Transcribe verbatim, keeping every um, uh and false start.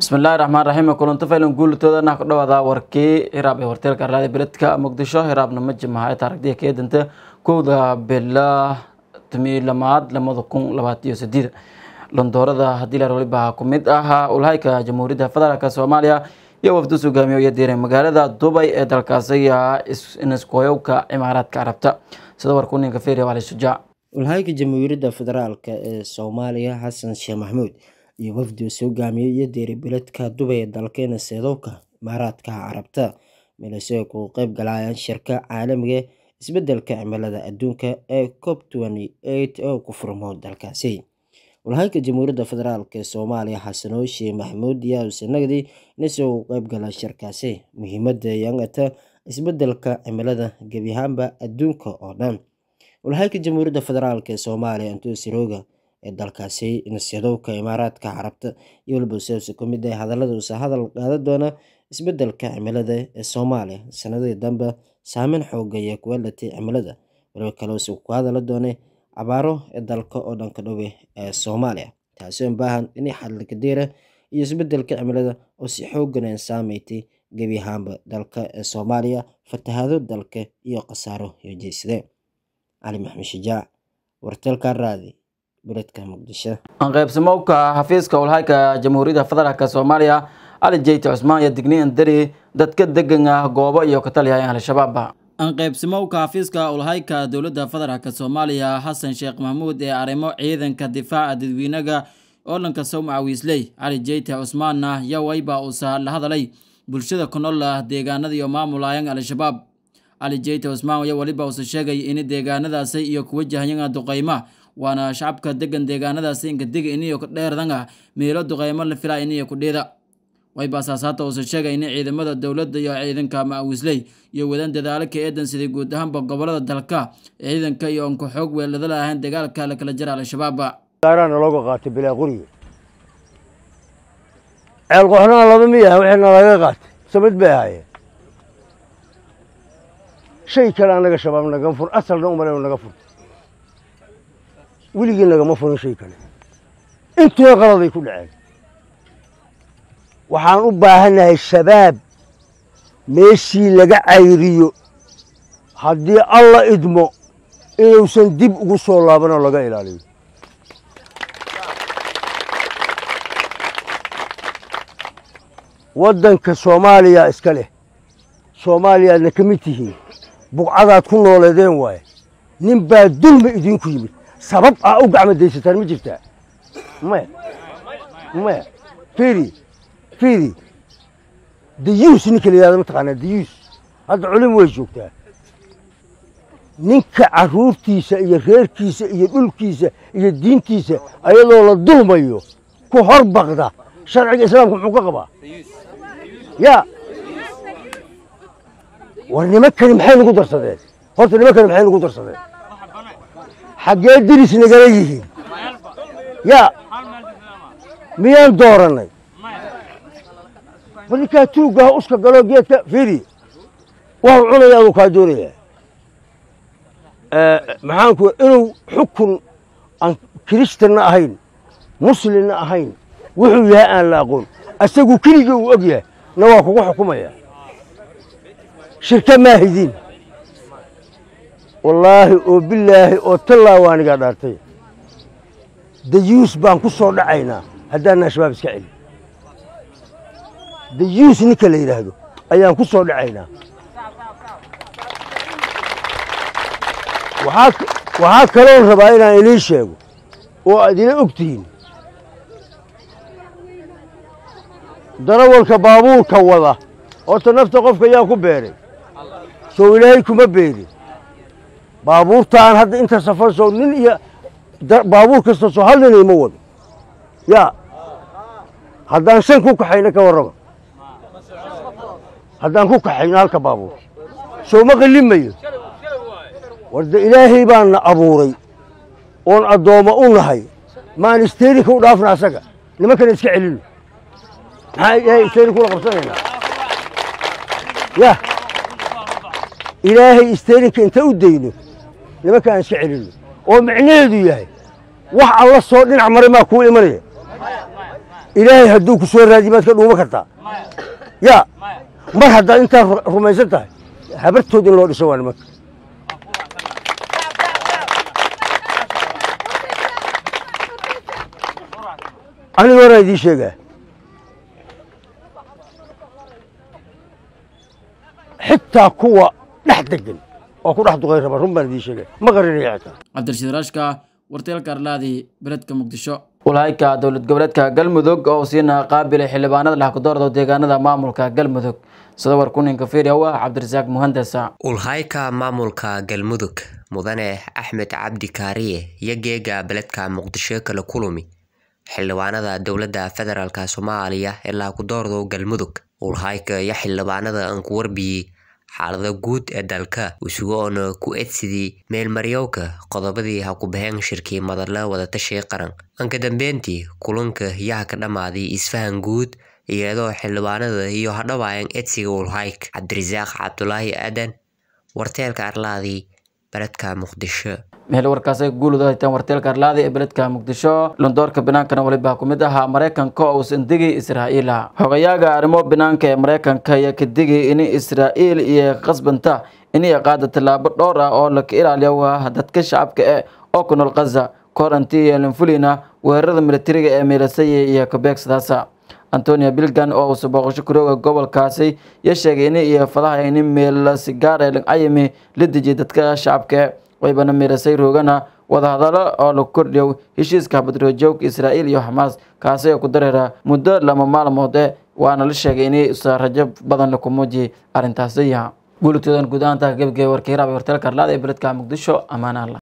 بسم الله الرحمن الرحيم كلن تفعلون قول تودنا كده وذا وركي هراب هورتيل كرادي بلدك مقدشة هراب نمج معاي تارك دي كده أنت كودا بالله تميل لماد لما ذكون لباتيو سديد لندورة ذا هدي لرولي بها كميد أها أولهاي كجمهورية فدرالة كسوماليا يوفدو سوغاميو يدير مقالة دبي دالكاسية إنسكويو كإمارات كعربتا سدور كونين كفيري والي شجاع أولهاي كجمهورية فدرالة كسوماليا حسن شيخ محمود iyo wafdi soo gaamiyay iyo deeri biladka Dubai dalkeena Seedowka Imaaraadka Carabta meelaha ku qayb galayaan shirka caalamiga isbedelka cimilada adduunka ee COP twenty eight oo ku furmo dalkaasi walaalka Jamhuuriyadda Federaalka Soomaaliya Xasan Sheikh Maxamuud yaa sanadii inuu qayb galay shirkaasi muhiimadda yangata isbedelka cimilada gabi ahaanba adduunka oo dhan walaalka Jamhuuriyadda Federaalka Soomaaliya intuu sirooga dalkaasi in Seedowka Imaaraadka Carabta iyo bulshada ku mid ah hadallada uu hadal qaada doona isbedelka cimilada ee Soomaaliya sanadii dambe saameyn xooggan ay ku yeelatay cimilada walaal kale oo ku hadal doona abaaro ee dalka oo dhanka dhowe ee Soomaaliya taasoo u baahan in xal laga dheera iyo isbedelka cimilada oo si xooggan ay saameeytay gabi ahaanba dalka ee Soomaaliya fatahaado dalka iyo qasaaro iyo jeesade Ali Maxamed Shijaac wartelka raadi بلدك مقدشة. أن قيب سموك حفيزك والهايك جمهورية فدرالة سوماليا على جيت عثمان يدقني أندري دتك دقنا قوبا يوكتالي هاي الشباب. أن قيب سموك حفيزك والهايك دولة فدرالة سوماليا حسن شيخ محمود أريمو عيدن كدفاع ددوينغا أولن كسوم عويسلي على جيت عثمان يا ويبا أوسا لهذا لي بلشدة كنولا ديغانا دي ومامو لايان على الشباب. على جيت عثمان يا وليبا أوسا شاقي إني ديغانا دا سي يوكوجه ينغا دقيمة وانا شعبك دغن deegaanada siinka dig iniyo ka dheerdanga meelo duqeymo la filay iniyo ku dheeda way baasaasata oo sheegay in ciidamada dawladda iyo ciidanka Maawisley iyo wadan dadaalka eedan sidii guud ahaan gobolada dalka ciidanka iyo anku xoog weelada lahayn dagaalka la kala jira al-shabaab qaarana looga qaatay bilaa qoriga ceel qoxna laba miya waxna laga qaatay sabad baahay shay kale anaga shabaab naga fur asalna umaleeyo naga fur ولقي لنا ما فينا شيء كله أنتوا يا غلطي كل عام وحنوبها هنا الشباب ماشي لقى عيريو هدي الله إدمو إنه سندب قصور الله بنا لقى إلالي ودن كسوماليا إسكاله سوماليا نكمتيه بقعدات كنا ولدين واي نبى دلم إدين كيمي سبب أوقع من ديستان مجبتها ما ما فيري فيري ديوس نكلي هذا متقنا ديوس هذا علم وجهته نك عرور كيسة يا غير كيسة يا دول كيسة يا دين كيسة أيضا ولا الظلم أيوه كهر بغدا شرع الإسلام حقوقه يا وأنا ما كان محل قدر صدق قلت أنا ما كان محل قدر صدق حاجات درس نجاريه يا ميان دورنا فلك توجه أسكت قالوا جيت فيري وهو عنا يا أبو كادورية أه معانكو إنه حكم عن كريستنا أهين مسلمنا أهين وحويها أن لا أقول أستقو كل جو أجيه نواقو حكومة شركة ماهدين والله وبالله وتلا وانا قاعد ارتي ديوس بان كسو دعينا هدانا شباب اسكعيل ديوس نيكا لا يراهدو ايان كسو دعينا وحاك وحاك كلون ربا inaan ilii sheego oo adina ogtiin darawalka baabuurka wada oo nafta qofka yaa ku beeray soo ilaahay kuma beerin baabuurtaan hadda inta safar soo nin iyo baabuur kasta soo hal nin ma wado ya haddaan shan ku kaxayna ka warraba haddaan ku kaxayna halka baabuur soo ma qalimayo warda ilaahay baan abuuray oon adooma u nahay maan isteerika u dhaafna asaga nimankan iska celino maxaa ilaahay isteerika ula qabsanayna ya ilaahay isteerika inta u dayno لما كان شعري ومعنيه ياهي wax alla soo dhinac maray ma ku imanaya إلهي هدوك سوى رادي ما تكون ومكرتا يا ما حدا أنت رميزتها حبرتو دين لو سوى المك أنا ورا دي شيء حتى كوا نحدقن أو كوا نحدق غير مرهم دي شيء ما غير ريعته عبد الرشيد راشكا ورتيل كارلادي بلدك مقدشو walhayka dowlad goboleedka galmudug oo siina qaabilay xildhibaanada la ku doordo deegaanada maamulka galmudug sida warkuninka fiiriya waa Cabdirasaaq Muhandasa walhayka maamulka galmudug mudane Axmed Cabdi Kaariye yageega beledka Muqdisho kala kulmi xildhibaanada dowladda federaalka Soomaaliya ee la ku doordo galmudug walhayka ya xildhibaanada aan ku warbiyay xaalada guud ee dalka usugoona ku eedsidii meel maryowka qodobadii ha ku baxeen shirkii madalla wada tashay qaran anka dambeyntii kulanka yaa ka dhamaaday isfahan guud iyadoo xildhibaanada iyo hadhawaayeen eedsiga walhayk Cabdirasaaq Cabdulaahi Aadan warteelka Arlaadi beledka Muqdisho meel warkaas ay guulada tan warteelka Arlaadi ee beledka Muqdisho Londoorka banaanka waliba ku mid ah Mareykanka oo sandigay Israa'iil xogayaga arrimo banaanka ee Mareykanka ayaa ka digay in Israa'iil iyo qasbanta inay qaado talaabo dhowr ah oo la ilaaliyo dadka shacabka ee oo ku nool Gaza quarantine fulina weerarada militariga ee meelasay iyo kabeegsadaas Antonio Bilgan oo soo booqasho kurooga gobolkaasi ya sheegay in iyo fadaha in meel sigaar ee aymi la dejiyay dadka shacabka waybana meelasay roogana wada hadalo oo la kordhiyo heshiiska badrojoog Israa'iil iyo Hamas kaasi oo ku dareera muddo lama maalmood ee waana la sheegay in rajab badan la ku muujiyay arintaasi guultoodan guud ahaan gabagabay warkii raab warteelka Arlaadi ee beledka Muqdisho amaana Allah